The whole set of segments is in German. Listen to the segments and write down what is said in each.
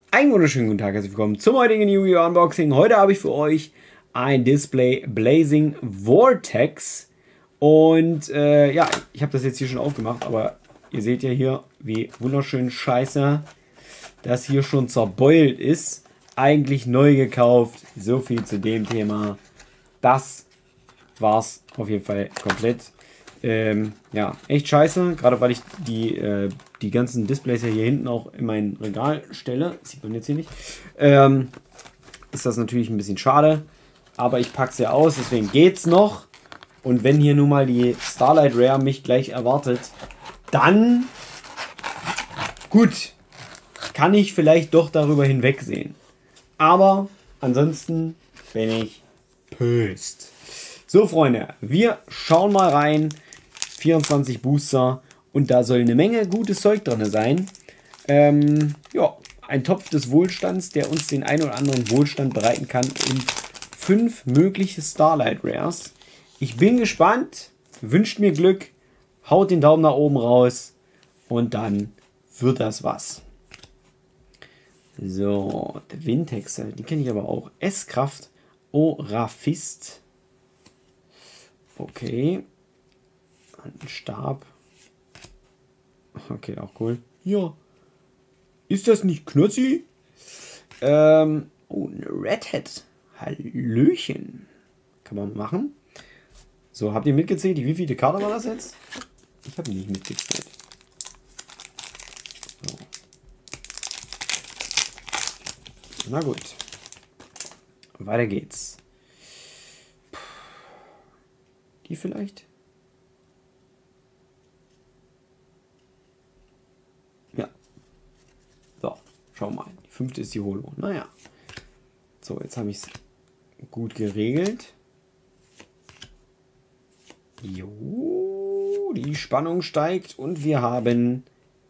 Einen wunderschönen guten Tag, herzlich willkommen zum heutigen Yu-Gi-Oh! Unboxing. Heute habe ich für euch ein Display Blazing Vortex. Und ja, ich habe das jetzt hier schon aufgemacht, aber ihr seht ja hier, wie wunderschön scheiße das hier schon zerbeult ist. Eigentlich neu gekauft. So viel zu dem Thema. Das war's auf jeden Fall komplett. Ja, echt scheiße, gerade weil ich die ganzen Displays ja hier hinten auch in mein Regal stelle. Sieht man jetzt hier nicht. Ist das natürlich ein bisschen schade, aber ich packe es ja aus, deswegen geht's noch. Und wenn hier nun mal die Starlight Rare mich gleich erwartet, dann gut, kann ich vielleicht doch darüber hinwegsehen. Aber ansonsten bin ich pissed. So, Freunde, wir schauen mal rein. 24 Booster und da soll eine Menge gutes Zeug drin sein. Ja, ein Topf des Wohlstands, der uns den ein oder anderen Wohlstand bereiten kann und 5 mögliche Starlight Rares. Ich bin gespannt, wünscht mir Glück, haut den Daumen nach oben raus und dann wird das was. So, der Windhexe, die kenne ich aber auch. S-Kraft, Orafist. Okay. Ein Stab. Okay, auch cool. Ja. Ist das nicht Knussi? Oh, eine Red Hat. Hallöchen. Kann man machen. So, habt ihr mitgezählt? Wie viele Karte war das jetzt? Ich habe nicht mitgezählt. So. Na gut. Weiter geht's. Die vielleicht? Ja. So, schau mal. Die 5. ist die Holo. Naja. So, jetzt habe ich es gut geregelt. Jo, die Spannung steigt und wir haben...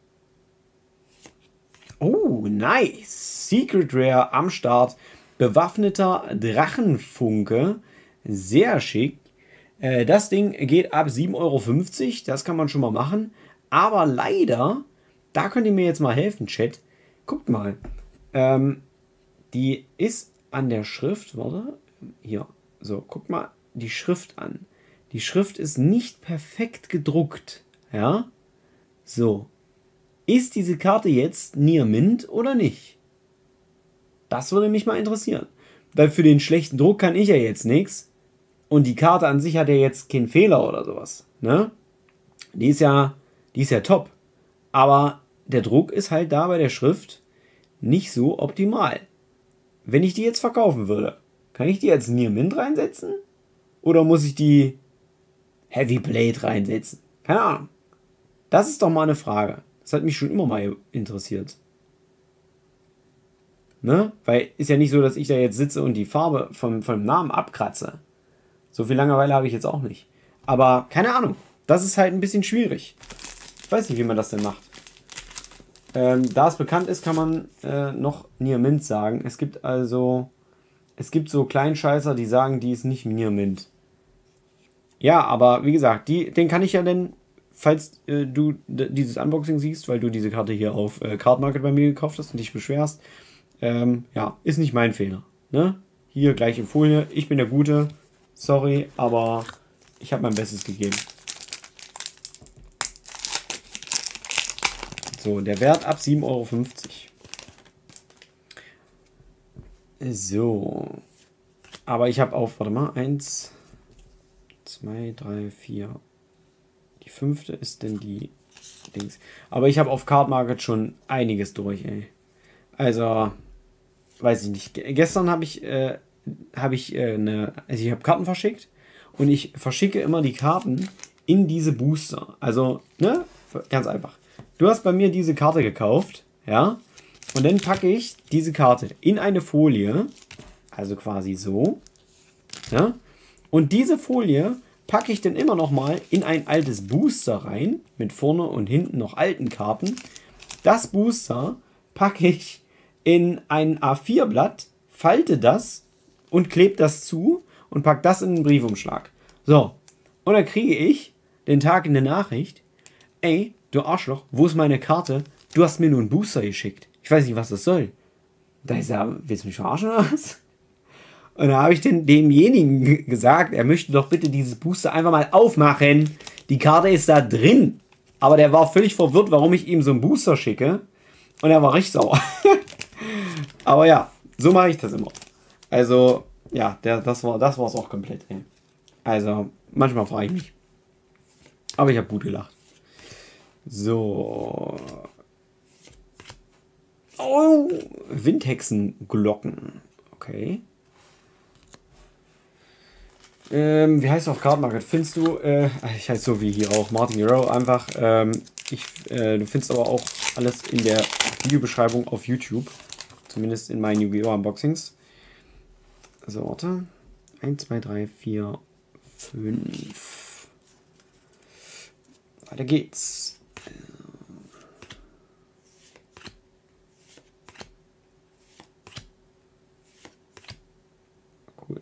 Oh, nice. Secret Rare am Start. Bewaffneter Drachenfunke. Sehr schick. Das Ding geht ab 7,50 Euro. Das kann man schon mal machen. Aber leider, da könnt ihr mir jetzt mal helfen, Chat. Guckt mal. Die ist an der Schrift. Warte. Hier. So, guckt mal die Schrift an. Die Schrift ist nicht perfekt gedruckt. Ja. So. Ist diese Karte jetzt Near Mint oder nicht? Das würde mich mal interessieren. Weil für den schlechten Druck kann ich ja jetzt nichts. Und die Karte an sich hat ja jetzt keinen Fehler oder sowas. Ne? Die ist ja top. Aber der Druck ist halt da bei der Schrift nicht so optimal. Wenn ich die jetzt verkaufen würde, kann ich die als Near Mint reinsetzen? Oder muss ich die Heavy Blade reinsetzen? Keine Ahnung. Das ist doch mal eine Frage. Das hat mich schon immer mal interessiert. Ne? Weil ist ja nicht so, dass ich da jetzt sitze und die Farbe vom Namen abkratze. So viel Langeweile habe ich jetzt auch nicht. Aber keine Ahnung. Das ist halt ein bisschen schwierig. Ich weiß nicht, wie man das denn macht. Da es bekannt ist, kann man noch Near Mint sagen. Es gibt so Kleinscheißer, die sagen, die ist nicht Near Mint. Ja, aber wie gesagt, den kann ich ja dann, falls du dieses Unboxing siehst, weil du diese Karte hier auf Card Market bei mir gekauft hast und dich beschwerst, ja, ist nicht mein Fehler. Ne? Hier gleich in Folie. Ich bin der Gute. Sorry, aber ich habe mein Bestes gegeben. So, der Wert ab 7,50 Euro. So. Aber ich habe auf, warte mal, 1, 2, 3, 4. Die 5. ist denn die Dings. Aber ich habe auf Card Market schon einiges durch, ey. Also, weiß ich nicht. Gestern habe ich ich habe Karten verschickt und ich verschicke immer die Karten in diese Booster. Also, ne, ganz einfach. Du hast bei mir diese Karte gekauft, ja, und dann packe ich diese Karte in eine Folie, also quasi so, ja, und diese Folie packe ich dann immer noch mal in ein altes Booster rein, mit vorne und hinten noch alten Karten. Das Booster packe ich in ein A4-Blatt, falte das und klebt das zu und packt das in einen Briefumschlag. So, und dann kriege ich den Tag in der Nachricht, ey, du Arschloch, wo ist meine Karte? Du hast mir nur einen Booster geschickt. Ich weiß nicht, was das soll. Da ist er, willst du mich verarschen oder was? Und da habe ich demjenigen gesagt, er möchte doch bitte dieses Booster einfach mal aufmachen. Die Karte ist da drin. Aber der war völlig verwirrt, warum ich ihm so einen Booster schicke. Und er war richtig sauer. Aber ja, so mache ich das immer. Also, ja, das war's auch komplett. Ey. Also, manchmal frage ich mich. Aber ich habe gut gelacht. So. Oh, Windhexenglocken. Okay. Wie heißt es auf Card Market? Findest du, ich heiße so wie hier auch, Martin Hero, einfach, du findest aber auch alles in der Videobeschreibung auf YouTube. Zumindest in meinen Yu-Gi-Oh! Unboxings. So, warte. 1, 2, 3, 4, 5. Weiter geht's. Cool.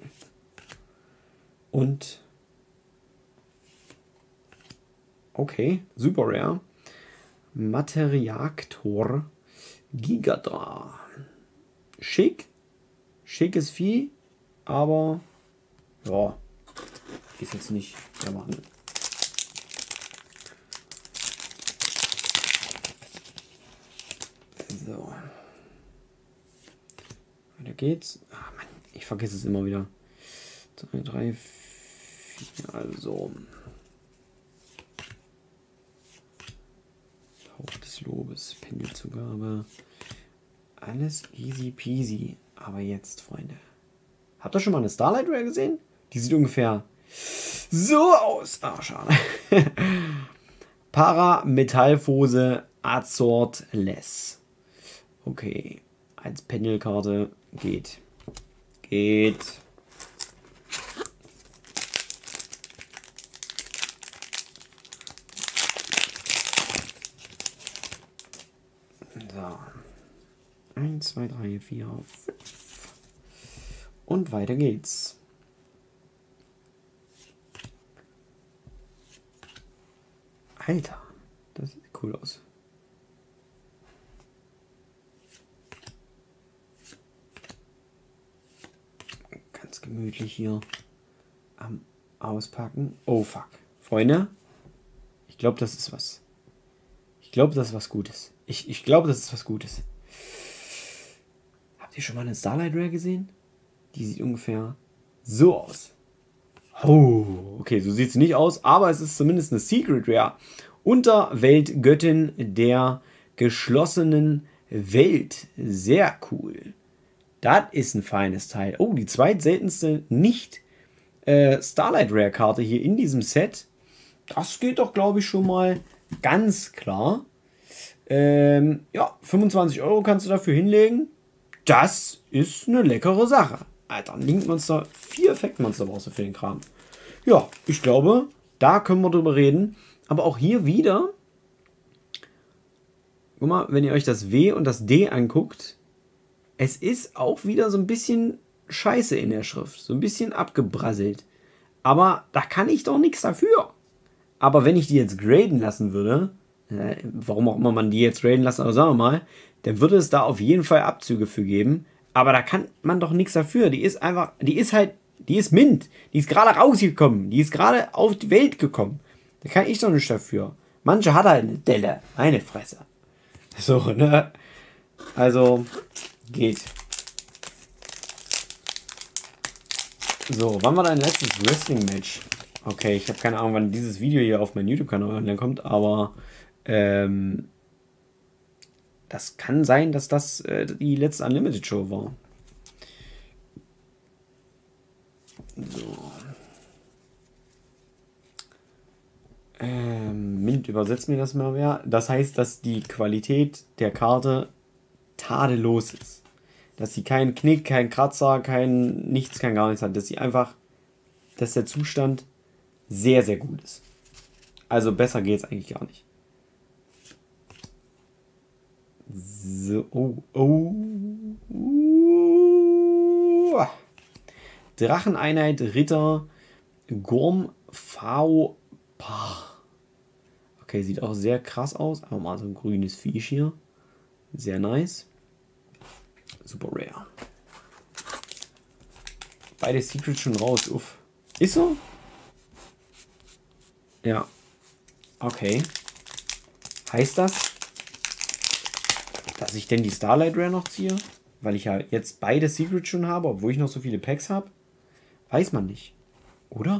Und okay, super rare. Materiaktor Gigadra. Schick. Schickes Vieh, aber ja, ist jetzt nicht der Mann. So. Weiter geht's. Ah, Mann, ich vergesse es immer wieder. 2, 3, 4, also. Hauch des Lobes, Pendelzugabe. Alles easy peasy. Aber jetzt, Freunde. Habt ihr schon mal eine Starlight Rare gesehen? Die sieht ungefähr so aus. Ah, schade. Parametallfose Azort Less. Okay. Als Pendelkarte geht. Geht. So. 1, 2, 3, 4, 5. Und weiter geht's. Alter, das sieht cool aus. Ganz gemütlich hier am Auspacken. Oh fuck. Freunde, ich glaube, das ist was. Ich glaube, das ist was Gutes. Ich glaube, das ist was Gutes. Habt ihr schon mal eine Starlight Rare gesehen? Die sieht ungefähr so aus. Oh, okay, so sieht sie nicht aus, aber es ist zumindest eine Secret Rare. Unterweltgöttin der geschlossenen Welt. Sehr cool. Das ist ein feines Teil. Oh, die zweitseltenste nicht Starlight Rare Karte hier in diesem Set. Das geht doch, glaube ich, schon mal ganz klar. Ja, 25 € kannst du dafür hinlegen. Das ist eine leckere Sache. Alter, Link Monster, 4 Effektmonster brauchst du für den Kram. Ja, ich glaube, da können wir drüber reden. Aber auch hier wieder, guck mal, wenn ihr euch das W und das D anguckt, es ist auch wieder so ein bisschen Scheiße in der Schrift. So ein bisschen abgebrasselt. Aber da kann ich doch nichts dafür. Aber wenn ich die jetzt graden lassen würde, warum auch immer man die jetzt graden lassen, aber sagen wir mal, dann würde es da auf jeden Fall Abzüge für geben. Aber da kann man doch nichts dafür. Die ist einfach, die ist Mint. Die ist gerade rausgekommen. Die ist gerade auf die Welt gekommen. Da kann ich doch nicht dafür. Manche hat halt eine Delle. Meine Fresse. So, ne? Also, geht. So, wann war dein letztes Wrestling-Match? Okay, ich habe keine Ahnung, wann dieses Video hier auf meinen YouTube-Kanal online kommt, aber das kann sein, dass das die letzte Unlimited-Show war. So. Mint, übersetzt mir das mal mehr. Das heißt, dass die Qualität der Karte tadellos ist. Dass sie keinen Knick, keinen Kratzer, kein nichts, kein gar nichts hat. Dass sie einfach, dass der Zustand sehr, sehr gut ist. Also besser geht es eigentlich gar nicht. So, Dracheneinheit Ritter Gorm V. Okay, sieht auch sehr krass aus. Aber mal so ein grünes Viech hier. Sehr nice. Super Rare. Beide Secrets schon raus. Uff. Ist so? Ja. Okay. Heißt das, dass ich denn die Starlight Rare noch ziehe? Weil ich ja jetzt beide Secrets schon habe, obwohl ich noch so viele Packs habe? Weiß man nicht. Oder?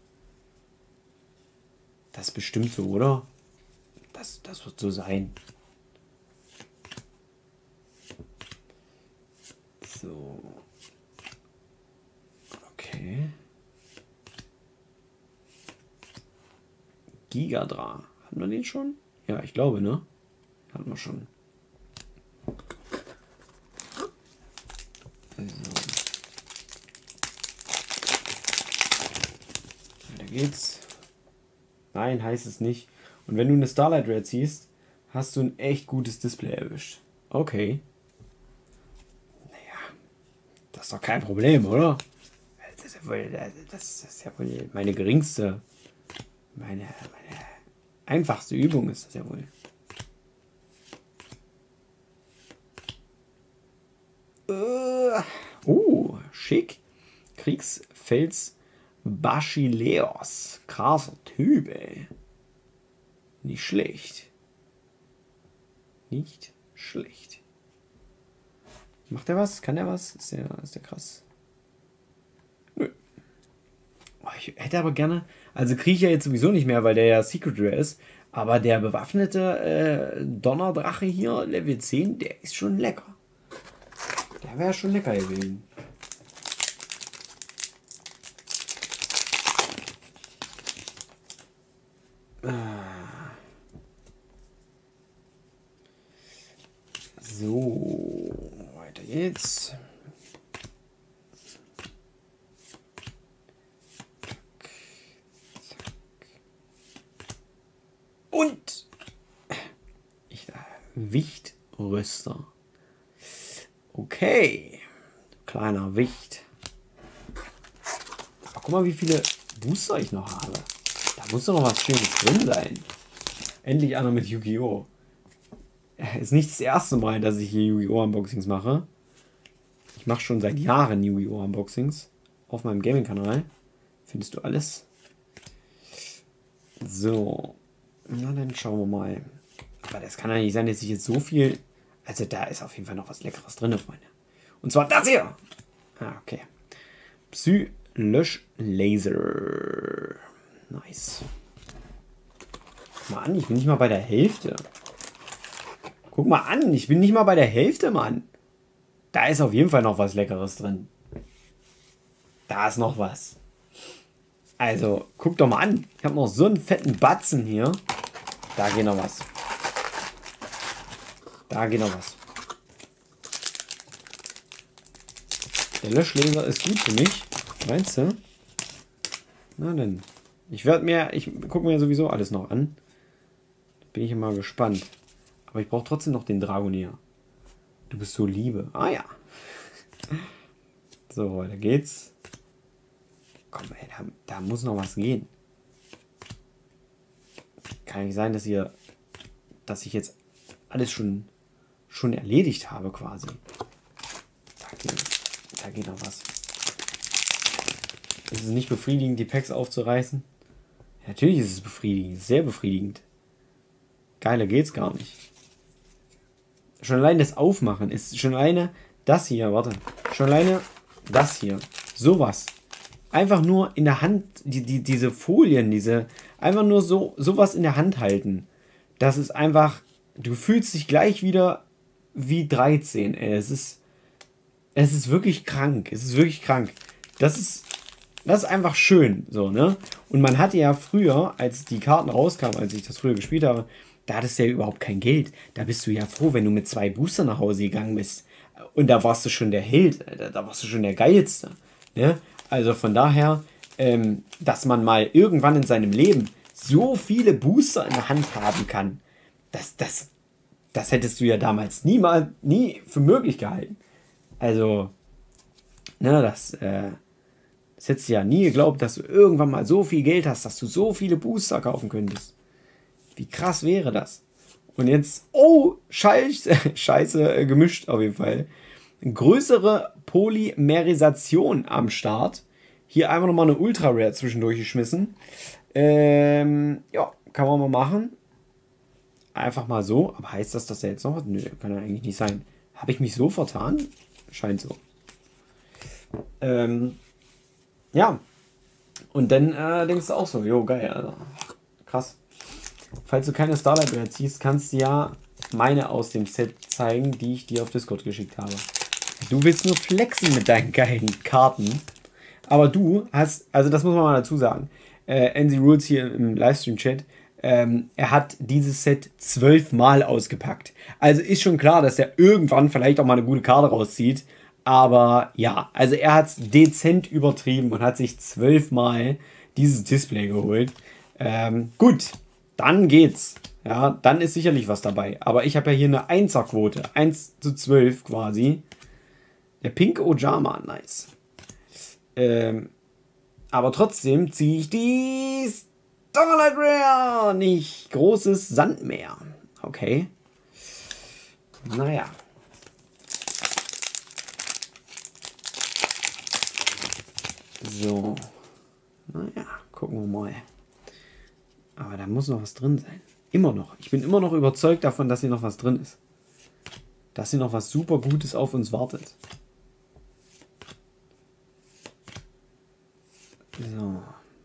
Das ist bestimmt so, oder? Das wird so sein. So. Okay. Gigadra. Hatten wir den schon? Ja, ich glaube, ne? Hatten wir schon. So. Weiter geht's. Nein, heißt es nicht. Und wenn du eine Starlight Rare ziehst, hast du ein echt gutes Display erwischt. Okay. Naja, das ist doch kein Problem, oder? Das ist ja wohl meine geringste, meine einfachste Übung ist das ja wohl. Schick. Kriegsfels Baschileos. Krasser Typ, ey. Nicht schlecht. Nicht schlecht. Macht er was? Kann er was? Ist der krass? Nö. Oh, ich hätte aber gerne... Also kriege ich ja jetzt sowieso nicht mehr, weil der ja Secret Rare ist. Aber der bewaffnete Donnerdrache hier, Level 10, der ist schon lecker. Der wäre schon lecker gewesen. So, weiter geht's. Und Wichtrüster. Okay, kleiner Wicht. Ach, guck mal, wie viele Booster ich noch habe. Da muss doch noch was Schönes drin sein. Endlich einer mit Yu-Gi-Oh! Ist nicht das erste Mal, dass ich hier Yu-Gi-Oh! Unboxings mache. Ich mache schon seit Jahren Yu-Gi-Oh! Unboxings. Auf meinem Gaming-Kanal. Findest du alles. So. Na, dann schauen wir mal. Aber das kann ja nicht sein, dass ich jetzt so viel... Also da ist auf jeden Fall noch was Leckeres drin, Freunde. Und zwar das hier. Ah, okay. Psy-Lösch-Laser. Nice. Guck mal an, ich bin nicht mal bei der Hälfte. Guck mal an, ich bin nicht mal bei der Hälfte, Mann. Da ist auf jeden Fall noch was Leckeres drin. Da ist noch was. Also, guck doch mal an. Ich habe noch so einen fetten Batzen hier. Da geht noch was. Da geht noch was. Der Löschlaser ist gut für mich. Meinst du? Na denn. Ich gucke mir sowieso alles noch an. Bin ich mal gespannt. Aber ich brauche trotzdem noch den Dragonier. Du bist so Liebe. Ah ja. So, weiter geht's. Komm, ey, da muss noch was gehen. Kann nicht sein, dass ich jetzt alles schon erledigt habe quasi. Da geht noch was. Ist es nicht befriedigend, die Packs aufzureißen? Ja, natürlich ist es befriedigend. Sehr befriedigend. Geiler geht's gar nicht. Schon allein das Aufmachen ist schon alleine das hier, warte. Schon alleine das hier. Sowas. Einfach nur in der Hand, diese Folien, einfach nur sowas in der Hand halten. Das ist einfach, du fühlst dich gleich wieder wie 13, ey. Es ist wirklich krank. Es ist wirklich krank. Das ist einfach schön, so, ne? Und man hatte ja früher, als die Karten rauskamen, als ich das früher gespielt habe, da hattest du ja überhaupt kein Geld. Da bist du ja froh, wenn du mit 2 Boostern nach Hause gegangen bist. Und da warst du schon der Held, da warst du schon der Geilste, ne? Also von daher, dass man mal irgendwann in seinem Leben so viele Booster in der Hand haben kann, das hättest du ja damals nie für möglich gehalten. Also, ne, das hättest du ja nie geglaubt, dass du irgendwann mal so viel Geld hast, dass du so viele Booster kaufen könntest. Wie krass wäre das? Und jetzt, oh, Scheiße, gemischt auf jeden Fall. größere Polymerisation am Start. Hier einfach nochmal eine Ultra Rare zwischendurch geschmissen. Ja, kann man mal machen. Einfach mal so. Aber heißt das, dass er jetzt noch was? Nö, kann ja eigentlich nicht sein. Habe ich mich so vertan? Scheint so. Ja. Und dann denkst du auch so, jo, geil, Alter. Krass. Falls du keine Starlight Rare ziehst, kannst du ja meine aus dem Set zeigen, die ich dir auf Discord geschickt habe. Du willst nur flexen mit deinen geilen Karten. Aber du hast, also das muss man mal dazu sagen, NZ Rules hier im Livestream-Chat, er hat dieses Set 12 Mal ausgepackt. Also ist schon klar, dass er irgendwann vielleicht auch mal eine gute Karte rauszieht. Aber ja, also er hat es dezent übertrieben und hat sich 12 Mal dieses Display geholt. Gut, dann geht's. Ja, dann ist sicherlich was dabei. Aber ich habe ja hier eine 1er-Quote. 1:12 quasi. Der Pink Ojama, nice. Aber trotzdem ziehe ich die Starlight Rare. Nicht großes Sandmeer. Okay. Naja. So. Naja, gucken wir mal. Aber da muss noch was drin sein. Immer noch. Ich bin immer noch überzeugt davon, dass hier noch was drin ist. Dass hier noch was super Gutes auf uns wartet. So.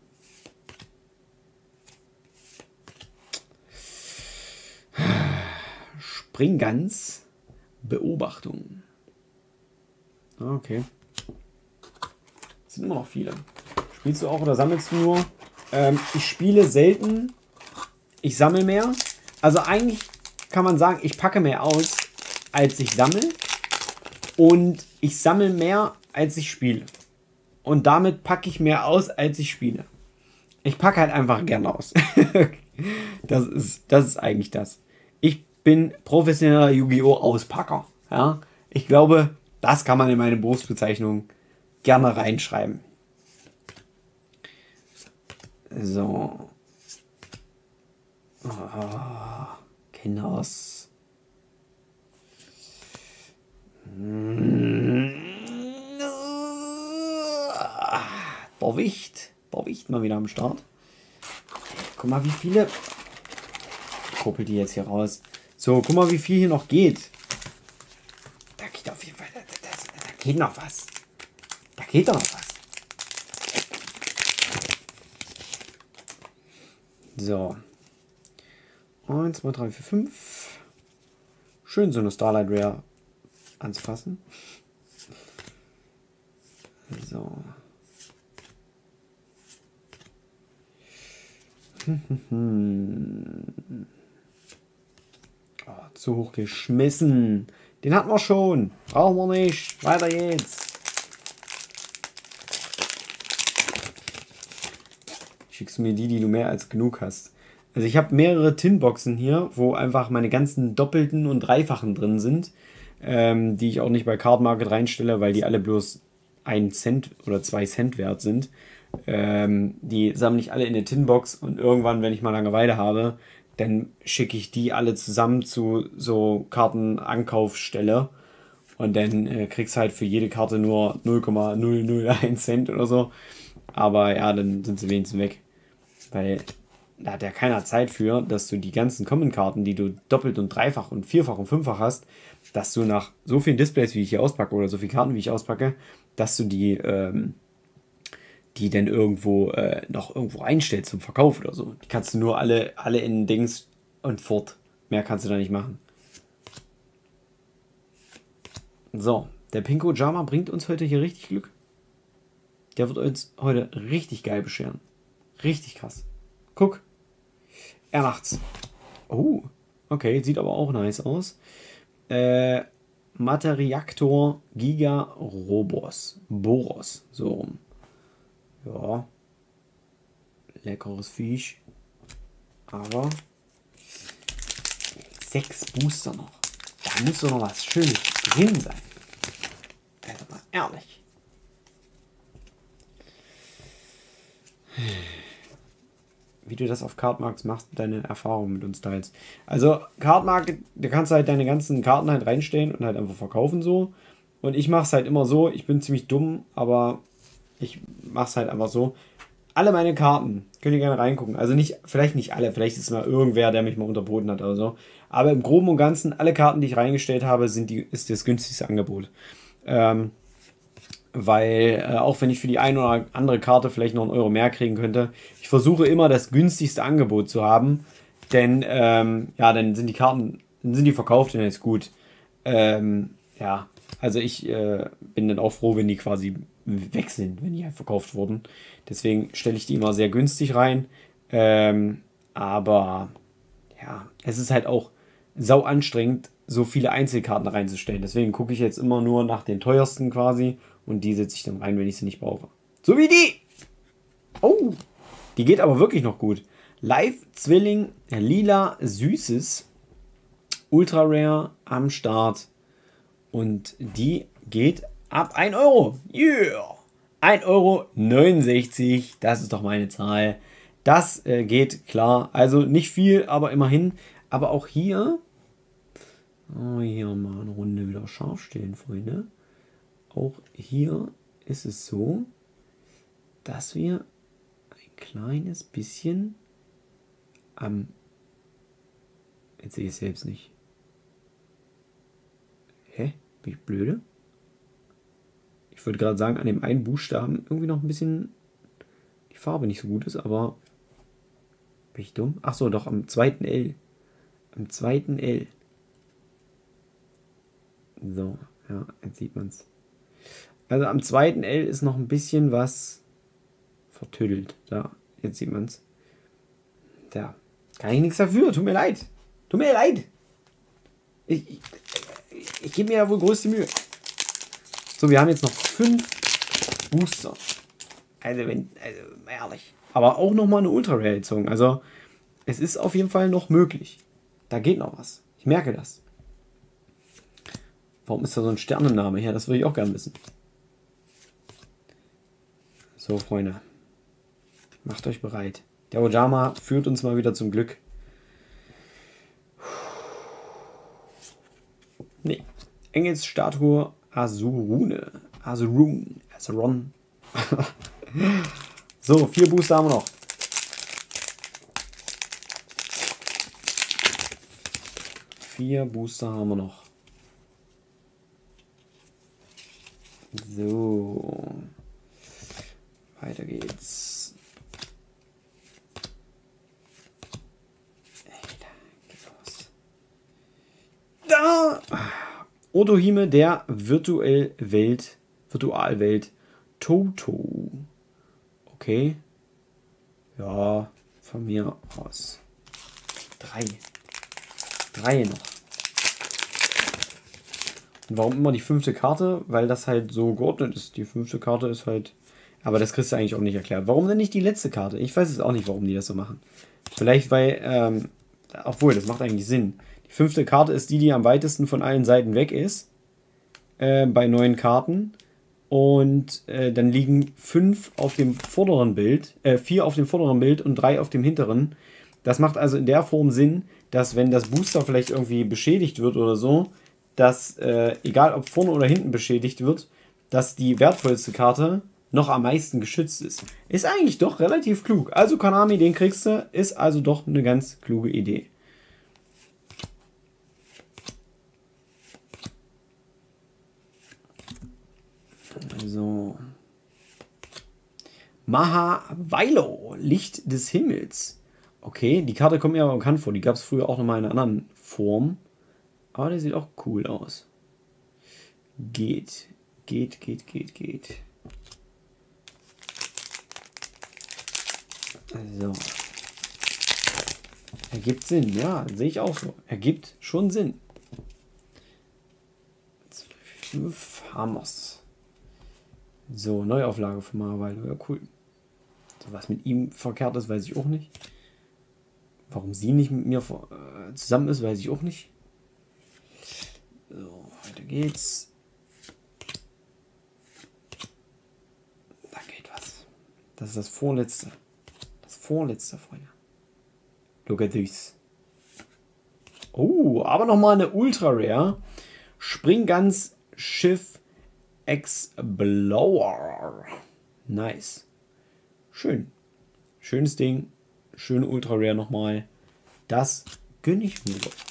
Springgans. Beobachtung. Okay. Das sind immer noch viele. Spielst du auch oder sammelst du nur? Ich spiele selten. Ich sammle mehr. Also eigentlich kann man sagen, ich packe mehr aus, als ich sammle. Und ich sammle mehr, als ich spiele. Und damit packe ich mehr aus, als ich spiele. Ich packe halt einfach gern aus. Das ist eigentlich das. Ich bin professioneller Yu-Gi-Oh! Auspacker. Ja? Ich glaube, das kann man in meine Berufsbezeichnung gerne reinschreiben. So. Oh, Kinders. Der Wicht mal wieder am Start. Guck mal, wie viele. Kuppel die jetzt hier raus. So, guck mal, wie viel hier noch geht. Da geht auf jeden Fall. Da geht noch was. Da geht doch noch was. So. 1, 2, 3, 4, 5. Schön, so eine Starlight Rare anzufassen. So. Oh, zu hoch geschmissen. Den hatten wir schon. Brauchen wir nicht. Weiter geht's. Schickst du mir die du mehr als genug hast. Also ich habe mehrere Tinboxen hier, wo einfach meine ganzen Doppelten und Dreifachen drin sind, die ich auch nicht bei Card Market reinstelle, weil die alle bloß 1 Cent oder 2 Cent wert sind. Die sammle ich alle in eine Tinbox und irgendwann, wenn ich mal Langeweile habe, dann schicke ich die alle zusammen zu so Kartenankaufsstelle und dann kriegst du halt für jede Karte nur 0,001 Cent oder so. Aber ja, dann sind sie wenigstens weg. Weil da hat ja keiner Zeit für, dass du die ganzen Common-Karten, die du doppelt und dreifach und vierfach und fünffach hast, dass du nach so vielen Displays, wie ich hier auspacke, oder so vielen Karten, wie ich auspacke, dass du die dann irgendwo noch irgendwo einstellst zum Verkauf oder so. Die kannst du nur alle in Dings und fort. Mehr kannst du da nicht machen. So, der Pink Ojama bringt uns heute hier richtig Glück. Der wird uns heute richtig geil bescheren. Richtig krass. Guck. Er macht's. Oh, okay, sieht aber auch nice aus. Materiaktor Giga Boros. So rum. Ja. Leckeres Viech. Aber 6 Booster noch. Da muss doch noch was Schönes drin sein. Also mal ehrlich. Wie du das auf Cardmarks machst, deine Erfahrungen mit uns teilst. Also Cardmarket, da kannst du halt deine ganzen Karten halt reinstellen und halt einfach verkaufen so. Und ich mache es halt immer so, ich bin ziemlich dumm, aber ich mache es halt einfach so. Alle meine Karten, könnt ihr gerne reingucken. Also nicht, vielleicht nicht alle, vielleicht ist mal irgendwer, der mich mal unterboten hat oder so. Aber im Groben und Ganzen, alle Karten, die ich reingestellt habe, ist das günstigste Angebot. Weil auch wenn ich für die eine oder andere Karte vielleicht noch einen Euro mehr kriegen könnte, ich versuche immer das günstigste Angebot zu haben, denn ja, dann sind die Karten, dann sind die verkauft und dann ist gut. Ja, also ich bin dann auch froh, wenn die quasi weg sind, wenn die halt verkauft wurden. Deswegen stelle ich die immer sehr günstig rein. Aber ja, es ist halt auch sau anstrengend, so viele Einzelkarten reinzustellen. Deswegen gucke ich jetzt immer nur nach den teuersten quasi und die setze ich dann rein, wenn ich sie nicht brauche. So wie die! Oh, die geht aber wirklich noch gut. Live Zwilling Lila Süßes Ultra Rare am Start. Und die geht ab 1 Euro. Yeah! 1,69 Euro. Das ist doch meine Zahl. Das geht klar. Also nicht viel, aber immerhin. Aber auch hier. Oh, hier mal eine Runde wieder scharf stellen, Freunde. Auch hier ist es so, dass wir ein kleines bisschen am. Jetzt sehe ich es selbst nicht. Hä? Bin ich blöde? Ich würde gerade sagen, an dem einen Buchstaben irgendwie noch ein bisschen die Farbe nicht so gut ist, aber bin ich dumm? Achso, doch, am zweiten L. Am zweiten L. So, ja, jetzt sieht man es. Also am zweiten L ist noch ein bisschen was vertüdelt. Da, jetzt sieht man es. Da, kann ich nichts dafür. Tut mir leid. Tut mir leid. Ich gebe mir ja wohl größte Mühe. So, wir haben jetzt noch 5 Booster. Also, ehrlich. Aber auch nochmal eine Ultra Rare gezogen. Also, es ist auf jeden Fall noch möglich. Da geht noch was. Ich merke das. Warum ist da so ein Sternenname her? Das würde ich auch gerne wissen. So, Freunde. Macht euch bereit. Der Ojama führt uns mal wieder zum Glück. Nee. Engelsstatue Azurune. Azuron. So, 4 Booster haben wir noch. 4 Booster haben wir noch. So. Weiter geht's. Da! Otohime der Virtualwelt Toto. Okay. Ja, von mir aus. 3 noch. Und warum immer die 5. Karte? Weil das halt so geordnet ist. Die 5. Karte ist halt... Aber das kriegst du eigentlich auch nicht erklärt. Warum denn nicht die letzte Karte? Ich weiß es auch nicht, warum die das so machen. Vielleicht weil... obwohl, das macht eigentlich Sinn. Die 5. Karte ist die, die am weitesten von allen Seiten weg ist. Bei neuen Karten. Und dann liegen 5 auf dem vorderen Bild, 4 auf dem vorderen Bild und 3 auf dem hinteren. Das macht also in der Form Sinn, dass wenn das Booster vielleicht irgendwie beschädigt wird oder so, dass, egal ob vorne oder hinten beschädigt wird, dass die wertvollste Karte noch am meisten geschützt ist. Ist eigentlich doch relativ klug. Also Konami, den kriegst du, ist also doch eine ganz kluge Idee. So. Mahawailo, Licht des Himmels. Okay, die Karte kommt mir aber bekannt vor. Die gab es früher auch nochmal in einer anderen Form. Aber der sieht auch cool aus. Geht. Also. Ergibt Sinn, ja, sehe ich auch so. Ergibt schon Sinn. 5 Hammers. So, Neuauflage von Mahawailo. Ja, cool. So, was mit ihm verkehrt ist, weiß ich auch nicht. Warum sie nicht mit mir zusammen ist, weiß ich auch nicht. So, weiter geht's. Da geht was. Das ist das vorletzte. Das vorletzte, Freunde. Look at this. Oh, aber nochmal eine Ultra Rare. Springgans Schiff Explorer. Nice. Schön. Schönes Ding. Schön Ultra Rare nochmal. Das gönne ich mir doch.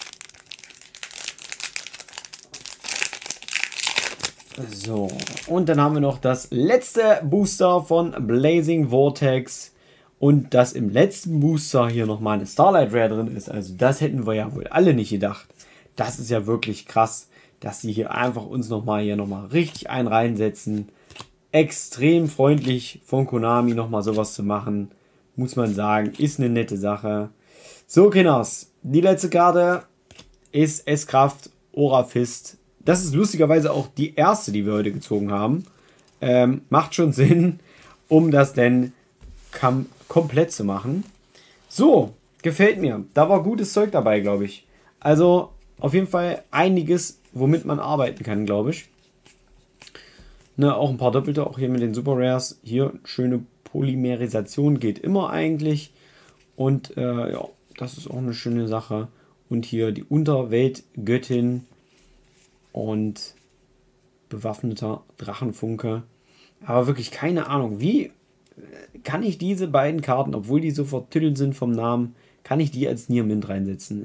So, und dann haben wir noch das letzte Booster von Blazing Vortex. Und dass im letzten Booster hier nochmal eine Starlight Rare drin ist. Also das hätten wir ja wohl alle nicht gedacht. Das ist ja wirklich krass, dass sie hier einfach uns nochmal richtig einen reinsetzen. Extrem freundlich von Konami nochmal sowas zu machen. Muss man sagen, ist eine nette Sache. So, Kinders, die letzte Karte ist S-Kraft Aura Fist. Das ist lustigerweise auch die erste, die wir heute gezogen haben. Macht schon Sinn, um das denn komplett zu machen. So, gefällt mir. Da war gutes Zeug dabei, glaube ich. Also auf jeden Fall einiges, womit man arbeiten kann, glaube ich. Ne, auch ein paar Doppelte, auch hier mit den Super Rares. Hier schöne Polymerisation geht immer eigentlich. Und ja, das ist auch eine schöne Sache. Und hier die Unterweltgöttin und bewaffneter Drachenfunke. Aber wirklich keine Ahnung, wie kann ich diese beiden Karten, obwohl die so vertüttelt sind vom Namen, kann ich die als Nier Mint reinsetzen?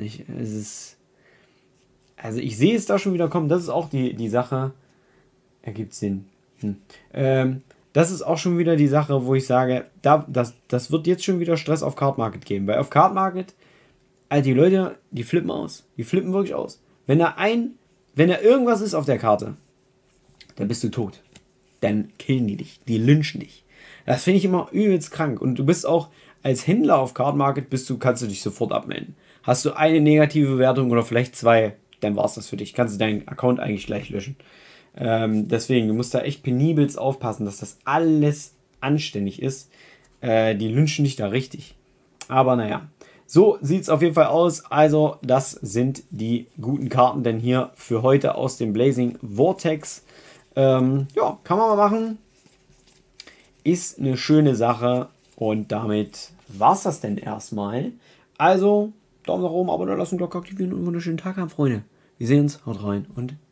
Also ich sehe es da schon wieder kommen. Das ist auch die Sache. Ergibt Sinn. Das ist auch schon wieder die Sache, wo ich sage, das wird jetzt schon wieder Stress auf Card Market geben. Weil auf Card Market, die Leute, die flippen aus. Die flippen wirklich aus. Wenn da irgendwas ist auf der Karte, dann bist du tot. Dann killen die dich. Die lynchen dich. Das finde ich immer übelst krank. Und du bist auch als Händler auf Card Market, kannst du dich sofort abmelden. Hast du eine negative Bewertung oder vielleicht zwei, dann war es das für dich. Kannst du deinen Account eigentlich gleich löschen. Deswegen, du musst da echt penibelst aufpassen, dass das alles anständig ist. Die lynchen dich da richtig. Aber naja, so sieht es auf jeden Fall aus. Also das sind die guten Karten denn hier für heute aus dem Blazing Vortex. Ja, kann man mal machen. Ist eine schöne Sache. Und damit war es das denn erstmal. Also, Daumen nach oben, Abo da lassen, Glocke aktivieren und einen wunderschönen Tag haben, Freunde. Wir sehen uns, haut rein und